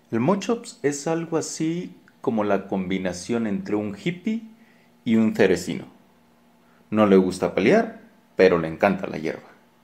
El Mochops es algo así como la combinación entre un hippie y un cerecino. No le gusta pelear, pero le encanta la hierba.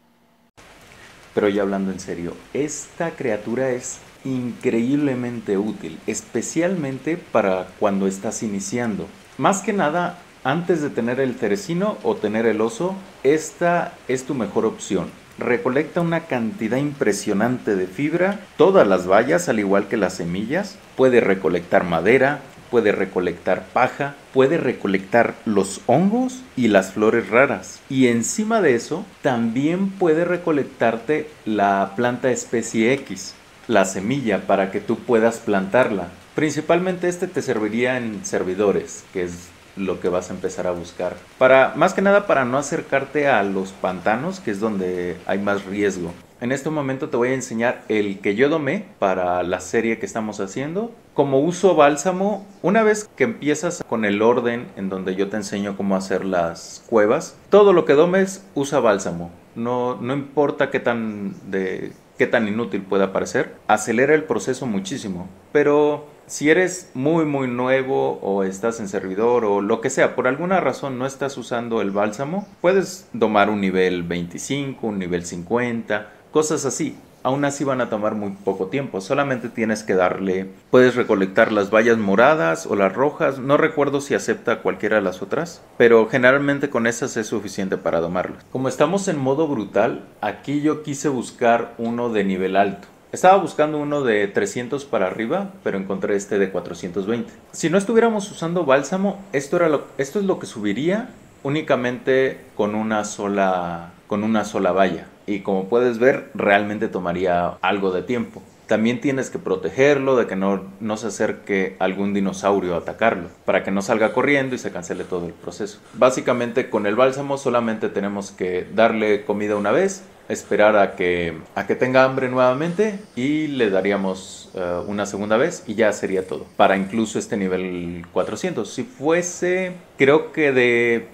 Pero ya hablando en serio, esta criatura es increíblemente útil, especialmente para cuando estás iniciando. Más que nada, antes de tener el cerecino o tener el oso, esta es tu mejor opción. Recolecta una cantidad impresionante de fibra, todas las bayas al igual que las semillas, puede recolectar madera, puede recolectar paja, puede recolectar los hongos y las flores raras. Y encima de eso, también puede recolectarte la planta especie X, la semilla, para que tú puedas plantarla. Principalmente este te serviría en servidores, que es lo que vas a empezar a buscar. Más que nada para no acercarte a los pantanos, que es donde hay más riesgo. En este momento te voy a enseñar el que yo domé para la serie que estamos haciendo. Como uso bálsamo, una vez que empiezas con el orden en donde yo te enseño cómo hacer las cuevas, todo lo que domes usa bálsamo. No importa qué tan inútil pueda parecer, acelera el proceso muchísimo. Pero si eres muy nuevo o estás en servidor o lo que sea, por alguna razón no estás usando el bálsamo, puedes domar un nivel 25, un nivel 50, cosas así. Aún así van a tomar muy poco tiempo, solamente tienes que darle, puedes recolectar las bayas moradas o las rojas, no recuerdo si acepta cualquiera de las otras, pero generalmente con esas es suficiente para domarlos. Como estamos en modo brutal, aquí yo quise buscar uno de nivel alto. Estaba buscando uno de 300 para arriba, pero encontré este de 420. Si no estuviéramos usando bálsamo, esto es lo que subiría únicamente con una sola valla. Y como puedes ver, realmente tomaría algo de tiempo. También tienes que protegerlo de que no se acerque algún dinosaurio a atacarlo, para que no salga corriendo y se cancele todo el proceso. Básicamente con el bálsamo solamente tenemos que darle comida una vez, esperar a que tenga hambre nuevamente y le daríamos una segunda vez y ya sería todo. Para incluso este nivel 400. Si fuese, creo que de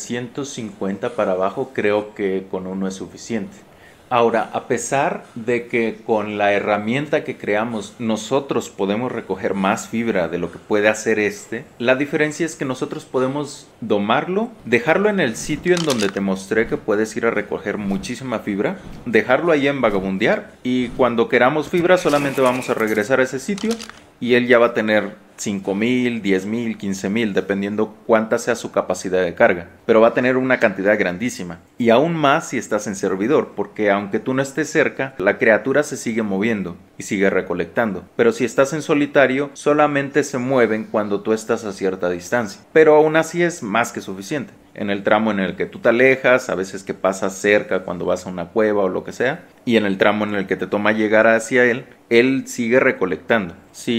350 para abajo, creo que con uno es suficiente. Ahora, a pesar de que con la herramienta que creamos nosotros podemos recoger más fibra de lo que puede hacer este, la diferencia es que nosotros podemos domarlo, dejarlo en el sitio en donde te mostré que puedes ir a recoger muchísima fibra, dejarlo ahí en vagabundear y cuando queramos fibra solamente vamos a regresar a ese sitio y él ya va a tener 5,000, 10,000, 15,000, dependiendo cuánta sea su capacidad de carga. Pero va a tener una cantidad grandísima. Y aún más si estás en servidor, porque aunque tú no estés cerca, la criatura se sigue moviendo y sigue recolectando. Pero si estás en solitario, solamente se mueven cuando tú estás a cierta distancia. Pero aún así es más que suficiente. En el tramo en el que tú te alejas, a veces que pasas cerca cuando vas a una cueva o lo que sea, y en el tramo en el que te toma llegar hacia él sigue recolectando.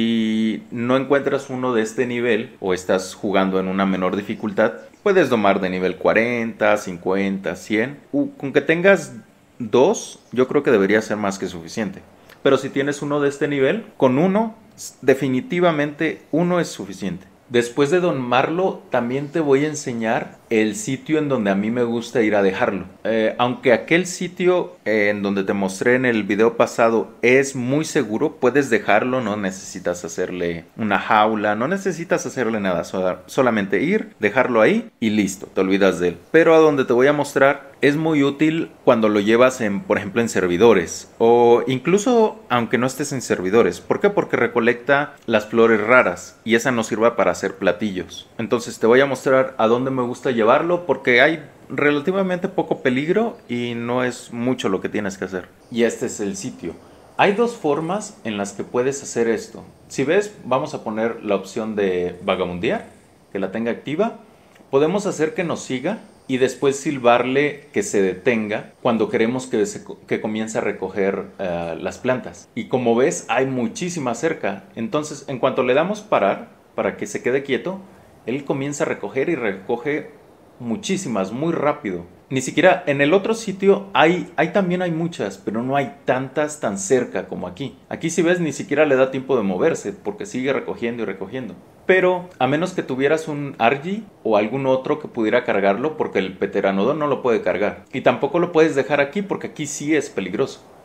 Si no encuentras uno de este nivel o estás jugando en una menor dificultad, puedes domar de nivel 40, 50, 100. Con que tengas dos, yo creo que debería ser más que suficiente. Pero si tienes uno de este nivel, con uno, definitivamente uno es suficiente. Después de domarlo, también te voy a enseñar el sitio en donde a mí me gusta ir a dejarlo. Aunque aquel sitio en donde te mostré en el video pasado es muy seguro, puedes dejarlo, no necesitas hacerle una jaula, no necesitas hacerle nada, solamente ir, dejarlo ahí y listo, te olvidas de él. Pero a donde te voy a mostrar es muy útil cuando lo llevas por ejemplo, en servidores o incluso aunque no estés en servidores. ¿Por qué? Porque recolecta las flores raras y esa nos sirve para hacer platillos. Entonces te voy a mostrar a dónde me gusta llevarlo porque hay relativamente poco peligro y no es mucho lo que tienes que hacer. Y este es el sitio. Hay dos formas en las que puedes hacer esto. Si ves, vamos a poner la opción de vagabundear, que la tenga activa. Podemos hacer que nos siga y después silbarle que se detenga cuando queremos que comience a recoger las plantas. Y como ves, hay muchísima cerca. Entonces, en cuanto le damos parar para que se quede quieto, él comienza a recoger y recoge muchísimas, muy rápido. Ni siquiera en el otro sitio también hay muchas, pero no hay tantas tan cerca como aquí. Aquí si ves ni siquiera le da tiempo de moverse porque sigue recogiendo y recogiendo. Pero a menos que tuvieras un Argy o algún otro que pudiera cargarlo porque el Pteranodon no lo puede cargar. Y tampoco lo puedes dejar aquí porque aquí sí es peligroso.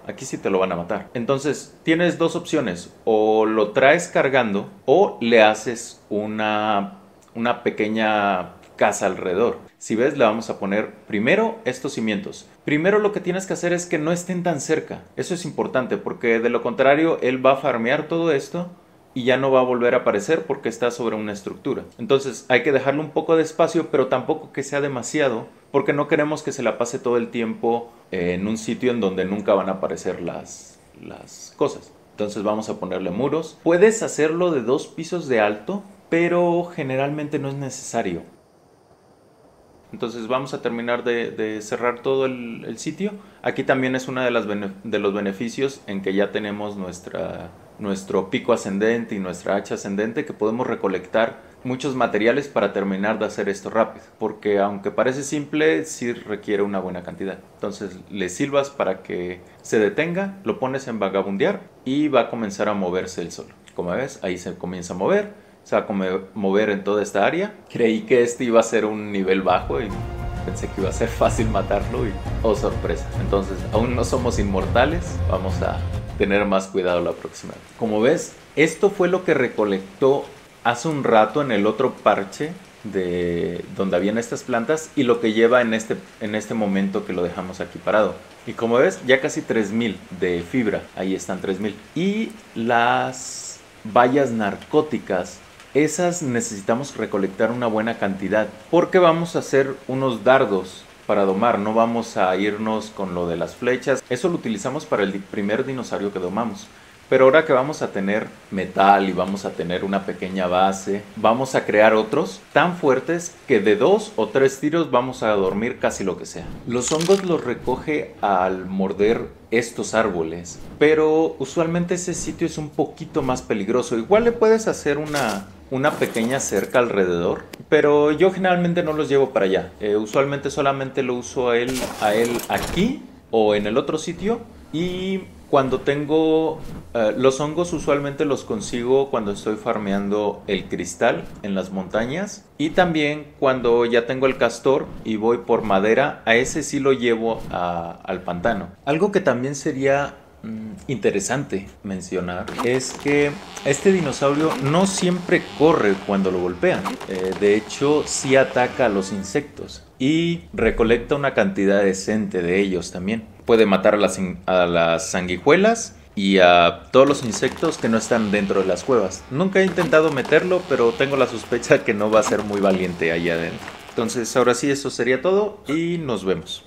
Aquí sí te lo van a matar. Entonces tienes dos opciones, o lo traes cargando o le haces una pequeña casa alrededor. Si ves, le vamos a poner primero estos cimientos. Primero lo que tienes que hacer es que no estén tan cerca. Eso es importante porque de lo contrario él va a farmear todo esto y ya no va a volver a aparecer porque está sobre una estructura. Entonces hay que dejarle un poco de espacio, pero tampoco que sea demasiado, porque no queremos que se la pase todo el tiempo en un sitio en donde nunca van a aparecer las cosas. Entonces vamos a ponerle muros. Puedes hacerlo de 2 pisos de alto, pero generalmente no es necesario. Entonces vamos a terminar de cerrar todo el sitio. Aquí también es uno de los beneficios en que ya tenemos nuestro pico ascendente y nuestra hacha ascendente, que podemos recolectar muchos materiales para terminar de hacer esto rápido. Porque aunque parece simple, sí requiere una buena cantidad. Entonces le silbas para que se detenga, lo pones en vagabundear y va a comenzar a moverse él solo. Como ves, ahí se comienza a mover. Se va a mover en toda esta área. Creí que este iba a ser un nivel bajo y pensé que iba a ser fácil matarlo y oh sorpresa. Entonces aún no somos inmortales, vamos a tener más cuidado la próxima vez. Como ves, esto fue lo que recolectó hace un rato en el otro parche de donde habían estas plantas y lo que lleva en este momento que lo dejamos aquí parado. Y como ves, ya casi 3000 de fibra, ahí están 3000. Y las bayas narcóticas, esas necesitamos recolectar una buena cantidad porque vamos a hacer unos dardos para domar, no vamos a irnos con lo de las flechas. Eso lo utilizamos para el primer dinosaurio que domamos. Pero ahora que vamos a tener metal y vamos a tener una pequeña base, vamos a crear otros tan fuertes que de 2 o 3 tiros vamos a dormir casi lo que sea. Los hongos los recoge al morder estos árboles, pero usualmente ese sitio es un poquito más peligroso. Igual le puedes hacer una pequeña cerca alrededor, pero yo generalmente no los llevo para allá. Usualmente solamente lo uso a él aquí o en el otro sitio. Y cuando tengo los hongos, usualmente los consigo cuando estoy farmeando el cristal en las montañas. Y también cuando ya tengo el castor y voy por madera, a ese sí lo llevo al pantano. Algo que también sería interesante mencionar es que este dinosaurio no siempre corre cuando lo golpean. De hecho, sí ataca a los insectos y recolecta una cantidad decente de ellos también. Puede matar a las sanguijuelas y a todos los insectos que no están dentro de las cuevas. Nunca he intentado meterlo, pero tengo la sospecha que no va a ser muy valiente allá adentro. Entonces ahora sí, eso sería todo y nos vemos.